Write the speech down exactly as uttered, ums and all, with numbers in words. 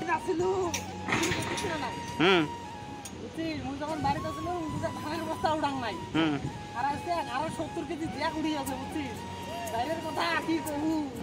আসিলু হুম বুঝছি মুই যখন বাড়িতে আসিলু দুটা ধানের বস্তা উড়াং নাই হুম আর আজকে আরো সত্তর কেজি জ্যাক উড়ি আছে বুঝছিস বাইরের কথা কি কহু